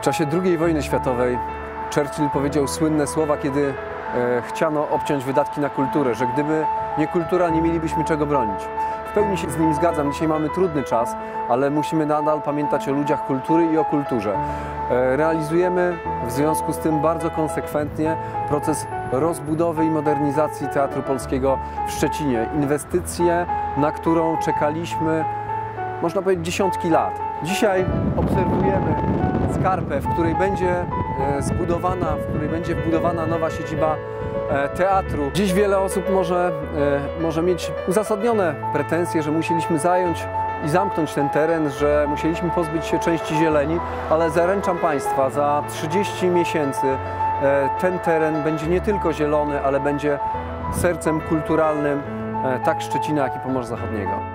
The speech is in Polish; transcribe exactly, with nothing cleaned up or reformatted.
czasie drugiej wojny światowej Churchill powiedział słynne słowa, kiedy e, chciano obciąć wydatki na kulturę, że gdyby nie kultura, nie mielibyśmy czego bronić. W pełni się z nim zgadzam. Dzisiaj mamy trudny czas, ale musimy nadal pamiętać o ludziach kultury i o kulturze. E, realizujemy w związku z tym bardzo konsekwentnie proces rozbudowy i modernizacji Teatru Polskiego w Szczecinie. Inwestycje, na którą czekaliśmy, można powiedzieć, dziesiątki lat. Dzisiaj obserwujemy skarpę, w której będzie zbudowana, w której będzie wbudowana nowa siedziba teatru. Dziś wiele osób może, może mieć uzasadnione pretensje, że musieliśmy zająć i zamknąć ten teren, że musieliśmy pozbyć się części zieleni, ale zaręczam Państwa, za trzydzieści miesięcy ten teren będzie nie tylko zielony, ale będzie sercem kulturalnym tak Szczecina, jak i Pomorza Zachodniego.